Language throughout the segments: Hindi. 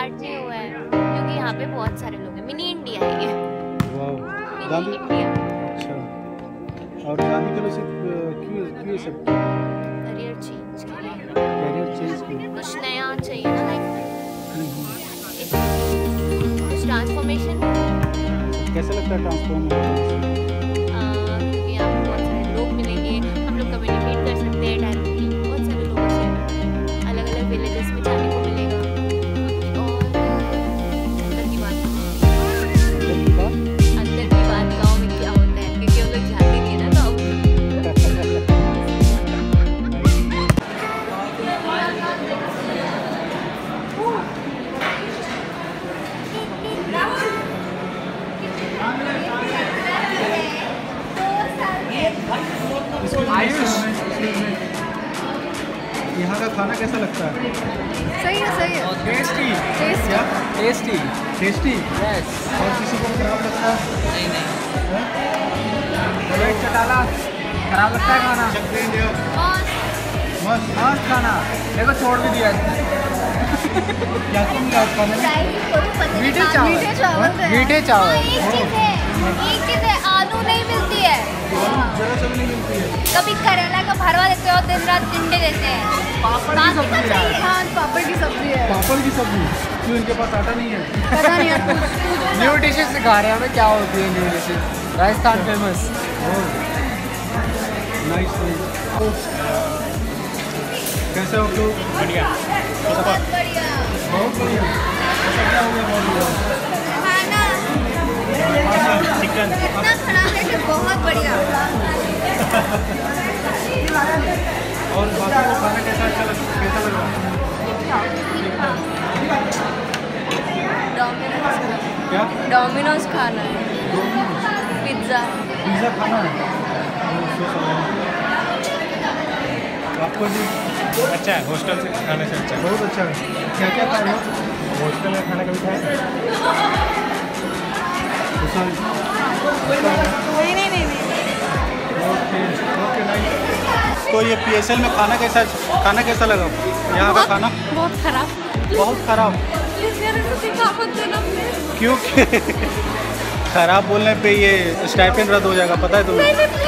स्टार्ट नहीं हुआ है क्योंकि यहाँ पे बहुत सारे लोग हैं। मिनी इंडिया है ये। गांधी इंडिया। अच्छा, और गांधी कॉलेज से क्यों सब करियर चेंज के लिए। करियर चेंज की कुछ नया चाहिए ना, लाइफ में कुछ ट्रांसफॉर्मेशन। कैसा लगता है ट्रांसफॉर्मेशन? क्योंकि यहाँ पे बहुत सारे लोग मिलेंगे, हम लोग कम्युनिकेट कर सकते हैं डायरेक्टली बहुत सारे लोगों से, अलग अलग विलेजेस में जाने को मिलेगा। और अंदर की बात गाँव में क्या होता है, क्योंकि हम लोग जाते नहीं है ना गाँव। आयुष, यहाँ का खाना कैसा लगता है? सही है, सही है। Tasty. Tasty. Tasty tasty. Yes. और किसी को खराब लगता है? नहीं प्लेट चटाला खराब लगता है खाना? मस्त मस्त खाना। देखो छोड़ भी दिया। क्या क्या मिला खाने में? मीठे चावल। मीठे चावल। एक चीज है, आलू नहीं मिलती है, जरा सा भी नहीं मिलती है। कभी करेला का भरवा देते हो, दिन रात टिंडे देते हैं। पापड़ की सब्जी है। हाँ, पापड़ की सब्जी है। पापड़ की सब्जी क्यों? इनके पास आटा नहीं है? पता नहीं है। न्यू डिशेस सिखा रहे हैं हमें, क्या होती है new dishes. Rajasthan famous. Nice. कैसे हो लोग? बढ़िया। बहुत बढ़िया। बहुत बढ़िया। ऐसा क्या हो गया? बहुत बढ़िया खाना चिकन इतना खराब है कि बहुत बढ़िया। और बाकी को खाना कैसा अच्छा लगा? कैसा लगा? क्या? डोमिनोज खाना है, डोमिनोज पिज्ज़ा। पिज़्ज़ा खाना है? आपको जी अच्छा है, हॉस्टल से खाने से अच्छा है। बहुत अच्छा है। क्या क्या खा रहे हो? हॉस्टल में खाना कभी खाया? नहीं। Okay nice. तो ये PSL में खाना कैसा लगा? यहाँ का खाना बहुत खराब। बहुत खराब। क्यों? खराब बोलने पे ये स्टाइपेंड रद्द हो जाएगा, पता है तुम्हें?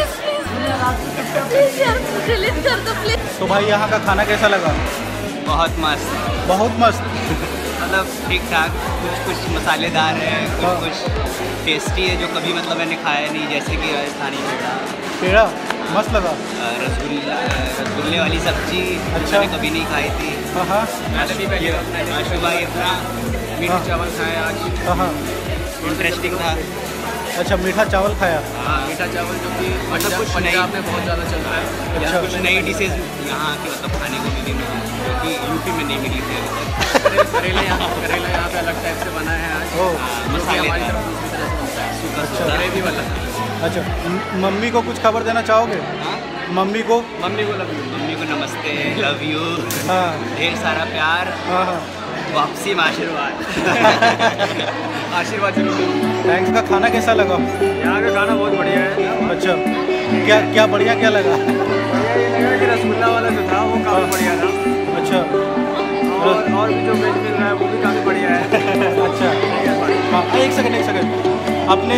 तो भाई यहाँ का खाना कैसा लगा? बहुत मस्त। बहुत मस्त। मतलब ठीक ठाक, कुछ मसालेदार है, कुछ टेस्टी है जो कभी मतलब मैंने खाया नहीं, जैसे कि राजस्थानी पेड़ा मस्त लगा। रसगुल्ले वाली सब्जी अच्छा। मैंने कभी नहीं खाई थी। हाँ सुबह अपना मीठा चावल खाया आज, हाँ। इंटरेस्टिंग था। अच्छा, मीठा चावल खाया? हाँ, मीठा चावल जो कि मतलब कुछ पंजाब में बहुत ज़्यादा चल रहा है। अच्छा। कुछ नई डिशेज यहाँ की मतलब खाने को मिली मुझे, जो कि यूपी में नहीं मिली थी। करेला यहाँ पे अलग टाइप से बना है आज। मसाले हमारी तरफ दूसरी तरह से बनता है, अच्छा। ग्रेवी वाला। अच्छा, मम्मी को कुछ खबर देना चाहोगे? हाँ, मम्मी को लव यू। मम्मी को नमस्ते, लव यू। हाँ ढेर सारा प्यार, हाँ। वापसी में आशीर्वाद। आशीर्वाद जरूर। थैंक्स। का खाना कैसा लगा? यहाँ का खाना बहुत बढ़िया है। अच्छा, क्या बढ़िया क्या लगा? बढ़िया ये लगा कि रसगुल्ला वाला जो था वो काफ़ी बढ़िया था। अच्छा। और भी जो वेज मिल रहा है वो भी काफ़ी बढ़िया है। अच्छा हाँ, एक सेकंड। अपने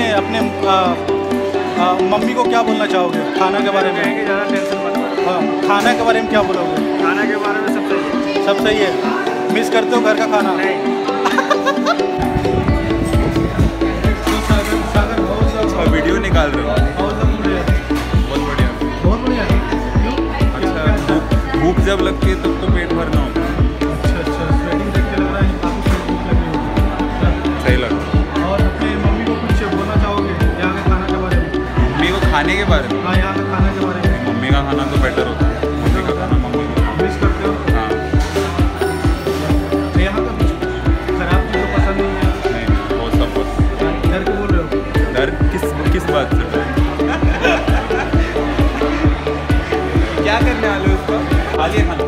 मम्मी को क्या बोलना चाहोगे खाना के बारे में? ज़्यादा टेंशन मत लो। हाँ, खाना के बारे में क्या बोलोगे? खाना के बारे में सब सही है। सब सही है। मिस करते हो घर का खाना? नहीं। वीडियो निकाल रहे हो? बहुत बढ़िया। बहुत बढ़िया। अच्छा, भूख जब लगती है तब तो पेट भरना होता है। अच्छा, स्वेटिंग देख के लग रहा है काफी भूख लगी होगी। सही लगा। और अपने मम्मी को कुछ बोलना चाहोगे यहाँ के खाना के बारे में? मम्मी को खाने के बारे में? हाँ, यहाँ के खाने के बारे में। मम्मी का खाना तो बेटर होता है। मम्मी का खाना मम्मी को मिस करते हो? हाँ। यहाँ का कुछ खराब चीज़ तो पसंद नहीं है? नहीं, वो सब बस डर के बोल रहे हो? डर किस बात से? क्या करने वाले हो उसका? आलिया खाना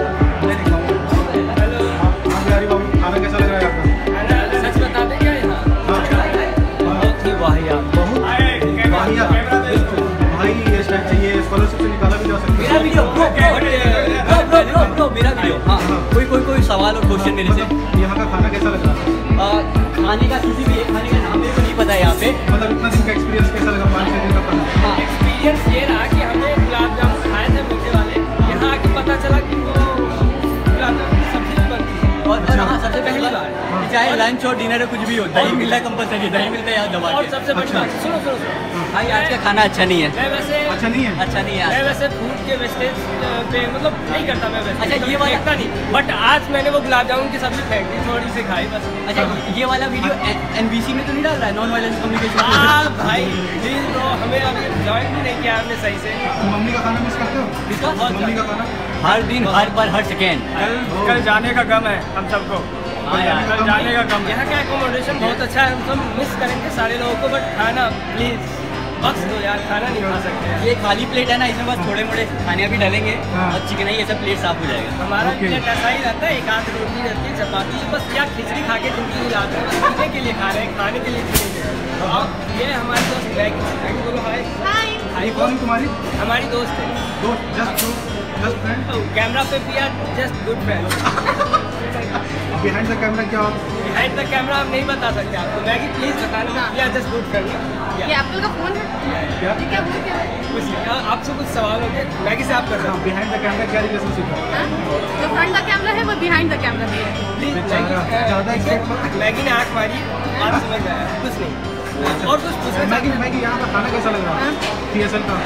खाना कैसा लग रहा है आपको? सच बता दें क्या यहाँ? बहुत ही वाहियात। बहुत वाहियात। भाई ये स्कॉलरशिप से निकाला भी जा सकता है। मेरा वीडियो ब्रो मेरा वीडियो। हाँ, कोई सवाल और क्वेश्चन मेरे से? यहाँ का खाना कैसा लगा? खाने का किसी भी एक खाने का नाम मेरे को नहीं पता है यहाँ पे। मतलब इतना दिन का एक्सपीरियंस कैसा लगा 5-6 दिन का खाना? हाँ, एक्सपीरियंस ये रहा कि हमने गुलाब जामुन खाए थे मीठे वाले, यहाँ आके पता चला कि वो गुलाब जामुन की सब्जी भी बनती है। और हाँ, सबसे पहली बार चाहे लंच और डिनर कुछ भी हो, दही मिलता है कंपलसरी, दही मिलता है यहाँ दबा और के। सबसे बड़ी बात, सुनो भाई आज का खाना अच्छा नहीं है। मैं वैसे अच्छा नहीं है? अच्छा नहीं है मैं आज वैसे फूड के वेस्टेज पे मतलब नहीं करता मैं वैसे। अच्छा, ये वाला- देखता नहीं, बट आज मैंने वो गुलाब जामुन की सब्जी फेंक दी, थोड़ी सी खाई बस। का। अच्छा, ये वाला वीडियो NBC में तो नहीं डाल रहा है, नॉन वायलेंस कम्युनिकेशन? हाँ भाई प्लीज ब्रो, हमें अभी ज्वाइन भी नहीं किया हमने सही से। तो मम्मी का खाना मिस करते हो? किसका? मम्मी का खाना? हर दिन, हर पल, हर सेकेंड। कल जाने का गम है हम सबको, हाँ यार, कल जाने का गम। यहाँ का एकोमोडेशन बहुत अच्छा है, हम सब मिस करेंगे सारे लोगों को, बट खाना प्लीज बख्श दो यार, खाना नहीं खा सकते। ये खाली प्लेट है ना, इसमें बस थोड़े मोड़े खाने भी डालेंगे हाँ। और चिकन है, ये सब प्लेट साफ हो जाएगा। हमारा Okay. प्लेट ऐसा ही रहता है, एक आध रोटी रहती है, चपाती, बस या खिचड़ी खा के जिंदगी हिलाते हैं, बस पीने के लिए खा रहे हैं, खाने के लिए नहीं है। तो अब ये हमारे दोस्त मैगी बोलो हाय। ये कौन है तुम्हारी हमारी दोस्त है, दोस्त? Just friend? कैमरा पे भी यार just good friend. Behind the camera क्या? बिहाइंड द कैमरा हम नहीं बता सकते आपको, मैगी प्लीज बताना, या जस्ट गुड फ्रेंड। ये एप्पल का फोन है? क्या? ये क्या बोल क्या? कुछ नहीं, आपसे कुछ सवाल होंगे, मैगी से आप कर सकते बिहाइंड द कैमरा क्या रिलेशनशिप है? हाँ? जो फ्रंट का कैमरा है वो बिहाइंड द कैमरा भी है। प्लीज। ज़्यादा एक्सपेक्ट मैगी ने आँख मारी, आप समझ गए, कुछ नहीं और कुछ पूछना मैगी मैगी यहाँ का खाना कैसा लग रहा है? TSL का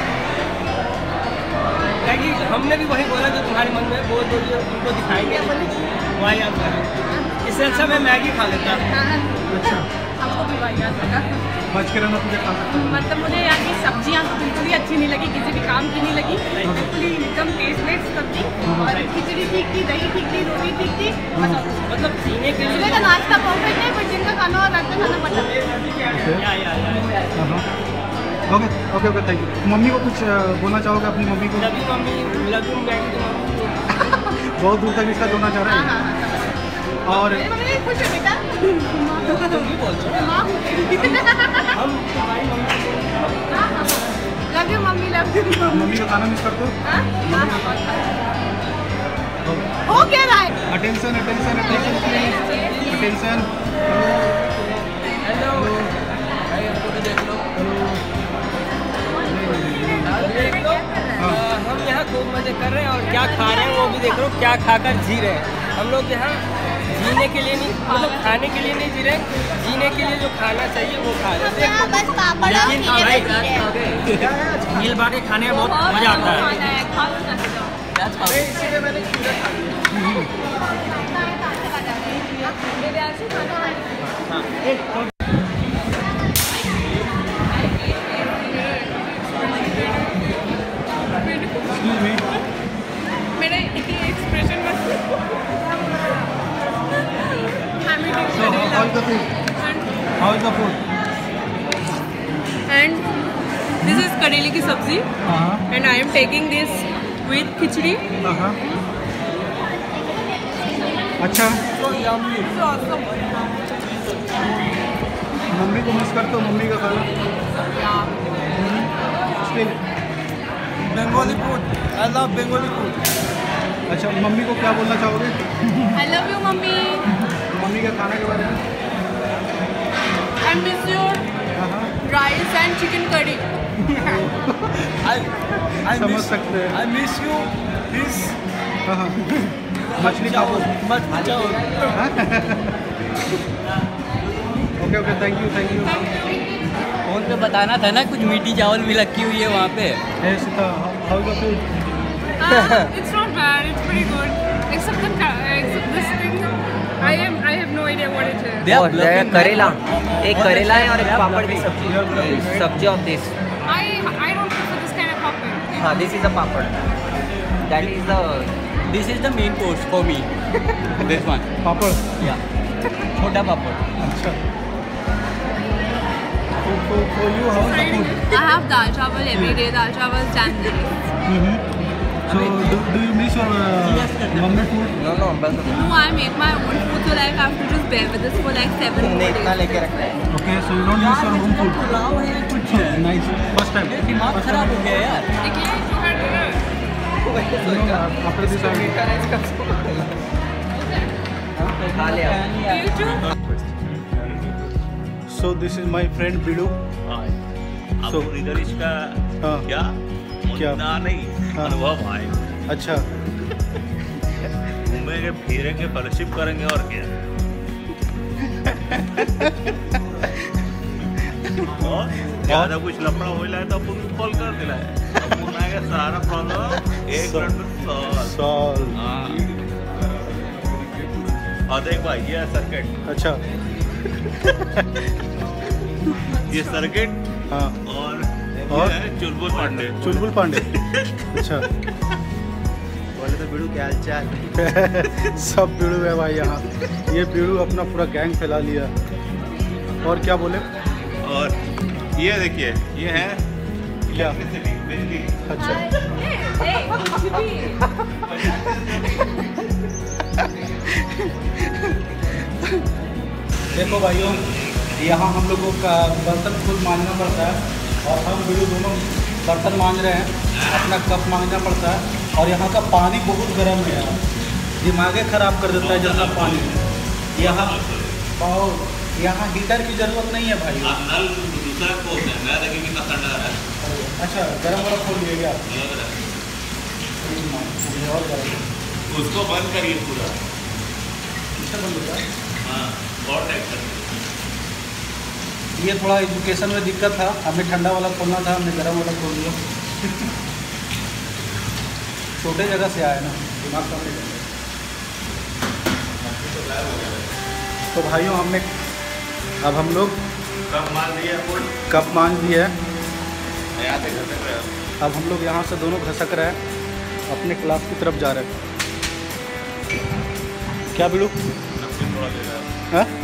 मैगी हमने भी वही बोला जो तुम्हारे मन में, वो जो तुमको दिखाएंगे वही आप करें, इससे अच्छा मैं मैगी खा लेता। हाँ, अच्छा, हमको भी वही याद लगा। बच के रहना तुझे खा सकता हूँ। मतलब मुझे यहाँ की सब्जियाँ तो बिल्कुल ही अच्छी नहीं लगी, किसी भी काम की नहीं लगी, बिल्कुल ही एकदम टेस्टलेस सब्जी, और खिचड़ी ठीक थी, दही ठीक थी, रोटी ठीक थी, बस और कुछ नहीं। मतलब जीने के सुबह लिए का नाश्ता परफेक्ट है, बट दिन का खाना और रात का खाना पड़ता है। Okay, thank you. मम्मी को कुछ बोलना चाहोगे अपनी मम्मी को? Love you mummy, love you Maggi mummy. बहुत दूर तक इसका जोड़ना चाह रहे हाँ, हैं। हाँ, हाँ। और मेरी मम्मी खुश है बेटा। तुम भी बोल दो, माँ हम तुम्हारी mummy love you mummy, love you mummy का खाना मिस करते हो? हो क्या रहा है? Attention please, attention. हेलो हम यहाँ खूब मजे कर रहे हैं और क्या खा रहे हैं वो भी देख रहे हो, क्या खाकर जी रहे हैं। हम लोग यहाँ जीने के लिए नहीं, मतलब खाने के लिए नहीं जी रहे, जीने के लिए जो खाना चाहिए वो खा रहे हैं। बस पापड़ और खीरे मिल बांट के खाने में बहुत मजा आता है। है। इसीलिए मैंने खीरा खा लिया। मेरा expression So how is the food? How is the food? And this is करेले की सब्जी हाँ and I am taking this with खिचड़ी. हाँ। अच्छा, मम्मी को मिस करते हो? मम्मी का खाना? Bengali food, I love Bengali food. अच्छा, मम्मी को क्या बोलना चाहोगे I love you मम्मी। मम्मी के खाना के बारे में? I miss your हाँ, rice and chicken curry. समझ सकते हैं। I miss you, this हाँ, मछली खाओ। Okay, thank you. फोन पे बताना था ना, कुछ मीठी चावल भी रखी हुई है वहाँ पे। Hey Sita, how is the food? It's not bad. It's pretty good. Except this thing. I have no idea what it is. They are bluffing, man. करेला, एक करेला है और एक They are पापड़ की bluffing. सब्जी, सब्जी of this. I don't prefer this kind of puppet. हाँ, this is a papad, that is the This is the main course for me. This one. पापड़? Yeah. छोटा पापड़. अच्छा। For you, how is the food? I have dal chawal every day. Dal chawal January. So, do you miss your mummy food? No बस No, I make my own food, so like I have to just bear with this for like 7 तुमने more इतना days. लेके रखा है। Okay, so you don't miss your home food? Pulao है कुछ. Nice. First time. दिमाग खराब हो गया यार. Nikki, you had dinner. After this, I खा लिया। You too? So this is my friend Bidu. आपको रिजर्विश का हाँ। क्या क्या? ना नहीं हाँ। अनुभव आए, अच्छा, घूमेंगे फिरेंगे फेलोशिप करेंगे और क्या। और ज्यादा कुछ लफड़ा हो जाए तो अपन कॉल कर दिला है, अपन आएगा सारा प्रॉब्लम एक मिनट में सॉल्व। हाँ। और देख भाई ये है सर्किट, अच्छा, ये सर्किट हाँ। और और? ये है चुलबुल पांडे। चुलबुल पांडे। अच्छा, बोले तो बिड़ू क्या हालचाल। सब बिड़ू है भाई यहाँ। ये बिड़ू अपना पूरा गैंग फैला लिया। और क्या बोले? और ये देखिए ये है क्या? इलेक्ट्रिसिटी, बिजली। अच्छा, Hey, Chibi. देखो भाइयों, यहाँ हम लोगों का बर्तन खुद मांजना पड़ता है और हम बिड़ू दोनों बर्तन मांज रहे हैं, अपना कप मांजना पड़ता है। और यहाँ का पानी बहुत गर्म है यार, दिमागे ख़राब कर देता है जैसा पानी। यहाँ यहाँ हीटर की ज़रूरत नहीं है भाई। नल दूसरा खोल है, मैं देखिए कितना ठंडा है। अच्छा, गर्म वाला खोल लिया गया और गर्म उसको बंद करिए पूरा। किससे बंद होता है? हाँ, और टाइप कर। ये थोड़ा एजुकेशन में दिक्कत था, हमें ठंडा वाला खोलना था, हमने गर्म वाला खोल दिया। छोटे जगह से आया ना, दिमाग कम नहीं चलता। तो भाइयों हमने अब हम लोग कब मान दिया फुल कप मांज दिया है। यहाँ से घर तक गया। अब हम लोग यहाँ से दोनों घसक रहे हैं, अपने क्लास की तरफ जा रहे हैं। क्या बिड़ू? थोड़ा देर है। हाँ?